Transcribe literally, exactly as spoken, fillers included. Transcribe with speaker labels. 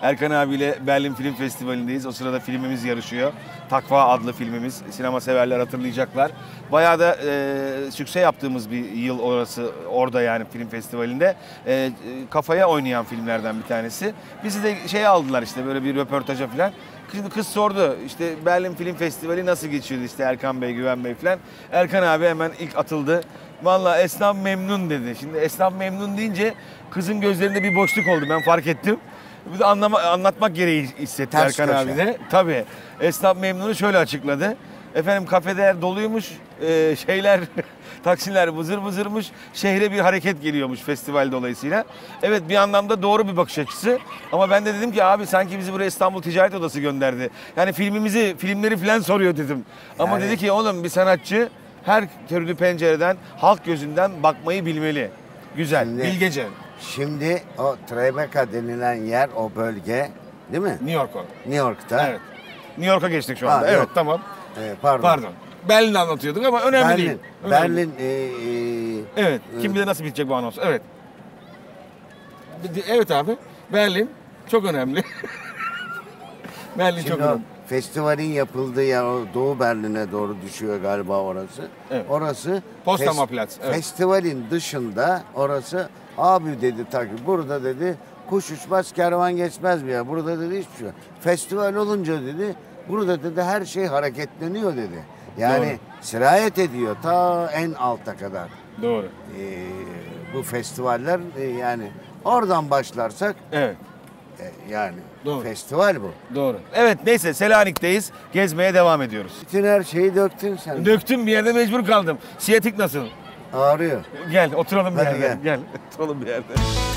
Speaker 1: Erkan abiyle Berlin Film Festivali'ndeyiz. O sırada filmimiz yarışıyor. Takva adlı filmimiz. Sinema severler hatırlayacaklar. Bayağı da e, sükse yaptığımız bir yıl orası, orada yani film festivalinde. E, kafaya oynayan filmlerden bir tanesi. Bizi de şey aldılar işte böyle bir röportaja falan. Kız, kız sordu işte Berlin Film Festivali nasıl geçiyordu işte Erkan Bey, Güven Bey falan. Erkan abi hemen ilk atıldı. Vallahi esnaf memnun dedi. Şimdi esnaf memnun deyince kızın gözlerinde bir boşluk oldu, ben fark ettim. Bir de anlama, anlatmak gereği hissetti
Speaker 2: Ters
Speaker 1: Erkan
Speaker 2: köşe.
Speaker 1: abi de. Tabii. Esnaf memnunu şöyle açıkladı. Efendim kafede doluymuş, e, şeyler, taksiler vızır vızırmış, şehre bir hareket geliyormuş festival dolayısıyla. Evet, bir anlamda doğru bir bakış açısı. Ama ben de dedim ki abi sanki bizi buraya İstanbul Ticaret Odası gönderdi. Yani filmimizi, filmleri falan soruyor dedim. Ama
Speaker 2: Yani...
Speaker 1: dedi ki oğlum bir sanatçı her türlü pencereden, halk gözünden bakmayı bilmeli. Güzel,
Speaker 2: Şimdi,
Speaker 1: bilgece.
Speaker 2: Şimdi o Tribeca denilen yer, o bölge değil mi?
Speaker 1: New York o.
Speaker 2: New York'ta.
Speaker 1: Evet. New York'a geçtik şu anda.
Speaker 2: Ha,
Speaker 1: evet,
Speaker 2: yok.
Speaker 1: tamam.
Speaker 2: Ee, pardon.
Speaker 1: Pardon. Berlin'i anlatıyorduk ama önemli
Speaker 2: Berlin.
Speaker 1: değil. Önemli.
Speaker 2: Berlin. E, e,
Speaker 1: Evet. Kim bilir nasıl bitecek bu anons. Evet. Evet abi. Berlin çok önemli. Berlin
Speaker 2: Şimdi
Speaker 1: çok
Speaker 2: o
Speaker 1: önemli.
Speaker 2: festivalin yapıldığı yer o Doğu Berlin'e doğru düşüyor galiba orası.
Speaker 1: Evet.
Speaker 2: Orası
Speaker 1: Potsdamer Platz, evet.
Speaker 2: Festivalin dışında orası abi dedi takip. Burada dedi kuş uçmaz kervan geçmez bir yer. Burada dedi hiçbir şey yok. Festival olunca dedi burada dedi her şey hareketleniyor dedi. Yani
Speaker 1: Doğru.
Speaker 2: sirayet ediyor ta en alta kadar.
Speaker 1: Doğru.
Speaker 2: Ee, bu festivaller e, yani oradan başlarsak
Speaker 1: Evet.
Speaker 2: e, yani
Speaker 1: Doğru.
Speaker 2: festival bu.
Speaker 1: Doğru. Evet, neyse Selanik'teyiz. Gezmeye devam ediyoruz.
Speaker 2: Bütün her şeyi döktün sen.
Speaker 1: Döktüm, bir yerde mecbur kaldım. Siyatik nasıl?
Speaker 2: Ağrıyor.
Speaker 1: Gel oturalım bir
Speaker 2: Hadi
Speaker 1: yerde.
Speaker 2: gel.
Speaker 1: Gel. Oturalım bir yerde.